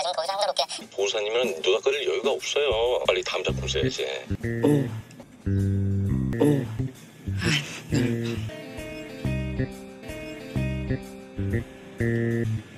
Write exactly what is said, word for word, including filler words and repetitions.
아니면 거기서 한가롭게. 보호사님은 누가 끌릴 여유가 없어요. 빨리 다음 작품 써야지. 오. 오. 아,